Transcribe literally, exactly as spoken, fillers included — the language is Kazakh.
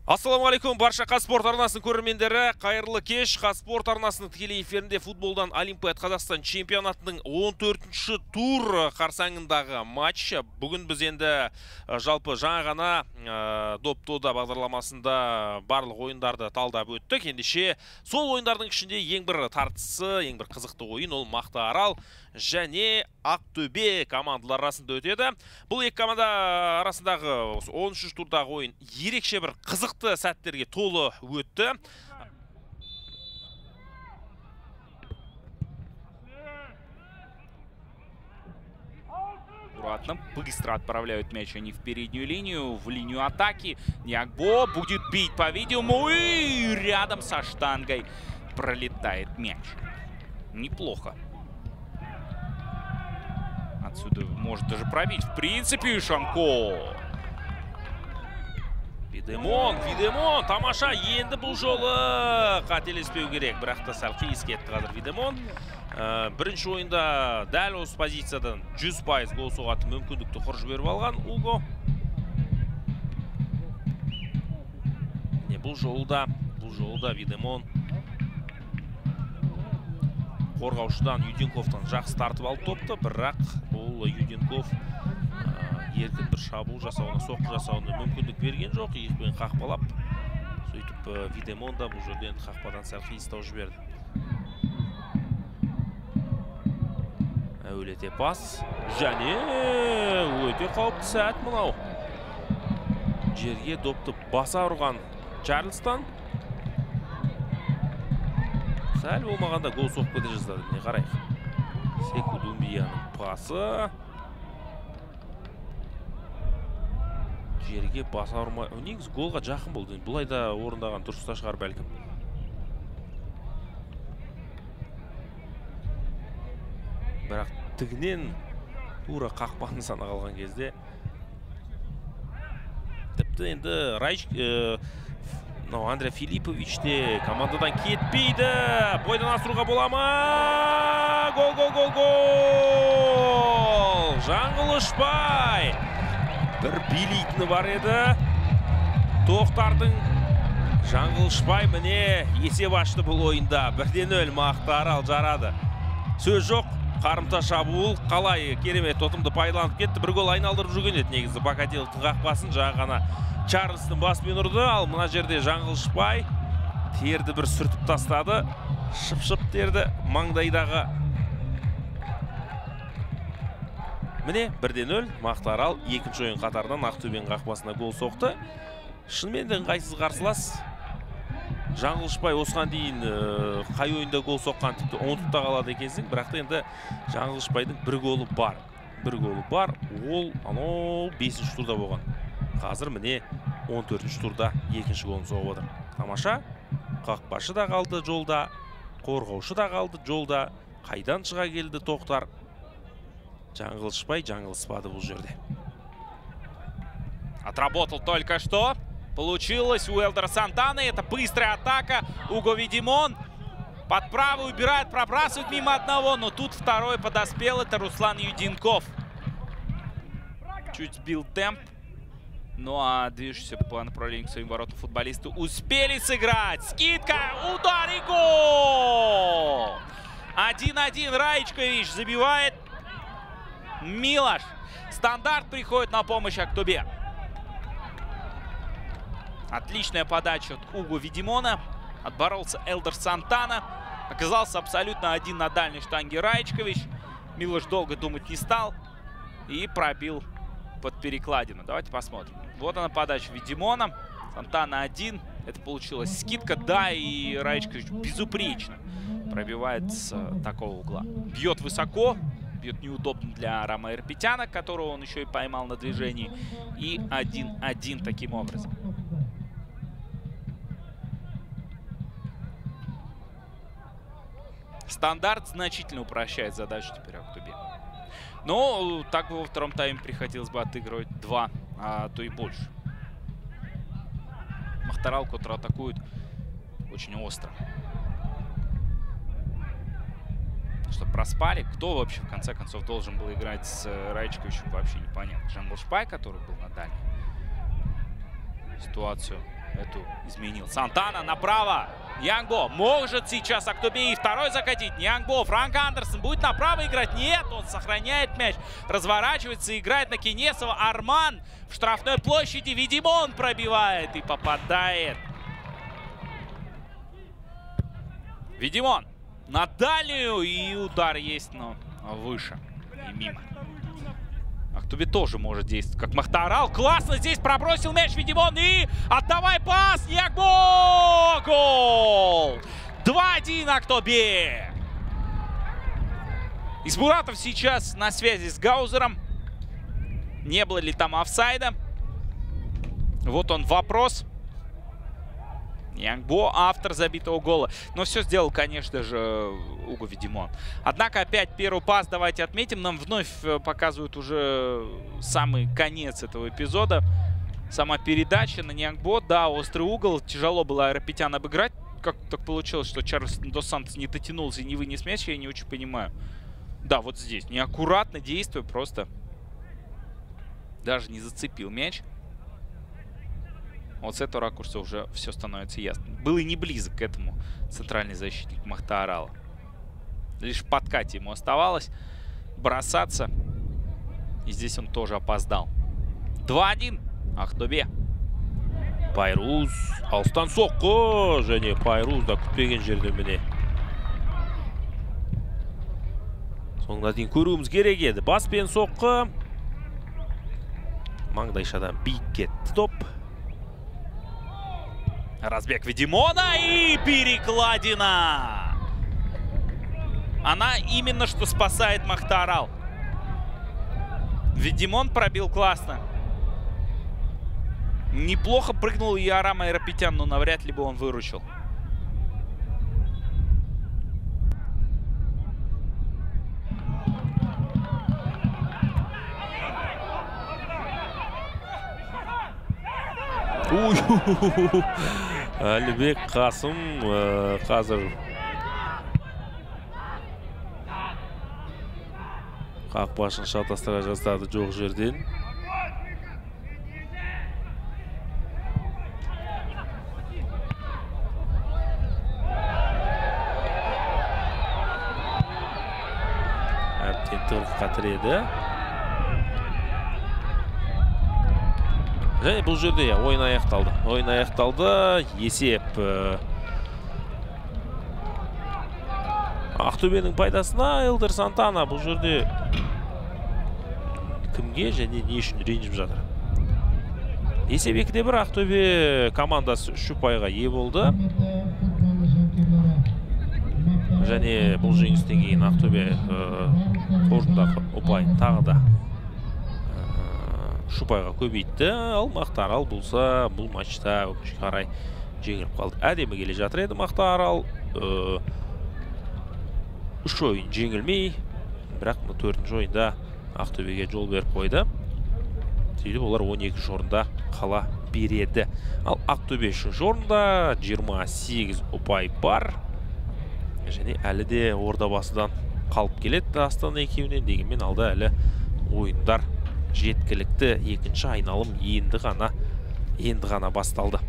Ассаламалейкум, барша Қазспорт арнасының көрермендері. Қайырлы кеш. Қазспорт арнасының тікелей эфирінде футболдан Олимпиад Қазақстан чемпионатының он төртінші тур қарсаңындағы матч. Бүгін біз енді жалпы жаңа ғана доп-дода бағдарламасында барлық ойындарды талдап өттік. Ендеше сол ойындардың ішінде ең бір тартысы, ең бір қызықты ойын ол Мақтаарал және Ақтөбе командалар арасында өтеді. Бұл екі команда арасындағы он үшінші турдағы ойын ерекше бір қызықты сәттерге толы өтті. Аккуратно, быстро отправляют мяч они в переднюю линию, в линию атаки. Ниагбо будет бить, по-видимому, и рядом со штангой пролетает мяч. Неплохо. Отсюда может даже пробить. В принципе, Шамко. Видемон, Видемон, тамаша, енді бұл жолы қателеспеу керек. Бірақ та сәл қиыс кетті қазір Видемон. Бірінші ойында дәл осы позициядан жүз пайыз гол соғатын мүмкіндікті құр жіберіп алған Уго. Бұл жолда, бұл жолда Видемон қорғаушыдан Юденковтан жақсы тартып алып топты, бірақ бұл Юденков еркін бір шабуыл жасауына, соққы жасауына мүмкіндік берген жоқ. Иықпен қақпалап, сөйтіп Видемон да бұл жерден қақпадан сәл қиыстау жіберді. Әуелете пас, және өте қауіпті сәт мынау. Жерге допты баса ұрған Чарльстон. Сәл болмағанда гол соқып кете жаздады. Не қарайық. Секу Думбияның пасы. Жерге баса ұрмай. Негіз голға жақын болды. Бұлай да орындаған дұрыста шығар бәлкім. Бірақ тігінен тура қақпаны сана қалған кезде тіпті енді Райч Андре Филиппович те командадан кетпейді. Бойдан асыруға бола ма? Гол, гол, гол, гол! Жаңғылышбай! Бір билейтіні бар еді. Тоқтардың Жаңғылышбай міне есеп ашты бұл ойында. Бірден өл Мақтаарал жарады. Сөз жоқ. Қарымта шабуыл қалай керемет тотымды пайдаланып кетті. Бір гол айналдырып жүрген еді негізі Бакателовтың қақпасын жаңа ғана Чарльстың басымен ұрды. Ал мына жерде Жаңғылышбай терді бір сүртіп тастады. Шып-шып терді маңдайдағы. Міне бірден өл Мақтаарал екінші ойын қатарынан Ақтөбенің қақпасына гол соқты. Шынымен де ыңғайсыз қарсылас. Жаңғылышбай осыған дейін қай ойында гол соққан тіпті ұмытып та қалады екенсің. Бірақ та енді Жаңғылышбайдың бір голы бар. Бір голы бар. Ол анау бесінші турда болған. Қазір міне он төртінші турда екінші голын соғып отыр. Тамаша. Қақпашы да қалды жолда. Қорғаушы да қалды жолда. Қайдан шыға келді Тоқтар? Жаңғылышбай жаңылыспады бұл жерде. Отработал только что. Получилось у Элдера Сантаны. Это быстрая атака. Уго Видемон под правую убирает, пробрасывает мимо одного. Но тут второй подоспел. Это Руслан Юденков. Чуть сбил темп. Ну а движущиеся по направлению к своим воротам футболисты успели сыграть. Скидка, удар и гол! один-один. Раичкович забивает. Милош. Стандарт приходит на помощь Ақтөбе. Отличная подача от Уго Видемона. Отборолся Элдер Сантана. Оказался абсолютно один на дальней штанге Раичкович. Милош долго думать не стал. И пробил под перекладину. Давайте посмотрим. Вот она подача Видемона. Сантана один. Это получилась скидка. Да, и Раичкович безупречно пробивает с такого угла. Бьет высоко. Бьет неудобно для Рома Ирпетяна, которого он еще и поймал на движении. И один-один таким образом. Стандарт значительно упрощает задачу теперь Ақтөбе. Но так во втором тайме приходилось бы отыгрывать два, а то и больше. Мақтаарал контратакует очень остро. Что проспали. Кто вообще в конце концов должен был играть с Раичковичем, вообще непонятно. Жаңғылышбай, который был на дальней. Ситуацию эту изменил. Сантана направо. Янгбо может сейчас Актобе и второй закатить. Янгбо, Франк Андерсон будет направо играть. Нет, он сохраняет мяч. Разворачивается, играет на Кинесова. Арман в штрафной площади. Видимон пробивает и попадает. Видимон на дальнюю. И удар есть, но выше и мимо. Актобе тоже может действовать как Махтарал. Классно здесь пробросил мяч Видимон. И отдавай пас. Янгбо! Гол! два один Актобе. Избуратов сейчас на связи с Гаузером. Не было ли там офсайда? Вот он вопрос. Янгбо, автор забитого гола. Но все сделал, конечно же, Уго Видимон. Однако опять первый пас, давайте отметим, нам вновь показывают уже самый конец этого эпизода. Сама передача на Янгбо. Да, острый угол. Тяжело было Айрапетян обыграть. Как так получилось, что Чарльз Дос Сантос не дотянулся и не вынес мяч, я не очень понимаю. Да, вот здесь. Неаккуратно действуя, просто даже не зацепил мяч. Вот с этого ракурса уже все становится ясно. Был и не близок к этому центральный защитник Махтарала. Лишь в подкате ему оставалось бросаться. И здесь он тоже опоздал. два один. Актобе. Пайруз. Алыстан соққы. Және Пайруз да күтпеген жерден міне. Соңына дейін көруіміз керек еді. Баспен соққы. Маңдайшадан биік кетті топ. Разбег Видимона и перекладина. Она именно что спасает Махтарал. Видимон пробил классно. Неплохо прыгнул и Арам Айрапетян, но навряд ли бы он выручил. Әлібек Қасым қазір қақпашын шатастыра жаздады жоқ жерден. Әбден тығырыққа тіреді. Және бұл жерде ойын аяқталды. Ойын аяқталды. Есеп Актобенің пайдасына. Элдер Сантана бұл жерде кімге және не үшін ренжіп жатыр. Есеп екіде бір. Актобе командасы үш ұпайға ие болды. Және бұл жеңістен кейін Актобе қоржындағы ұпайын тағы да Шупайға көбейтті, ал Махтарал болса бұл матчта өкінішке қарай жеңіліп қалды. Әдемі келе жатыр еді Махтарал. Үш ойын жеңілмей, бірақ төртінші ойында Актобеге жол беріп қойды. Сөйтіп олар он екінші орында қала береді. Ал Актобе үшінші орында жиырма сегіз ұпай бар. Және әлі де ордабасыдан қалып келеді Астана екеуінен, дегенмен алда әлі ойындар жеткілікті. Екінші айналым енді ғана енді ғана басталды.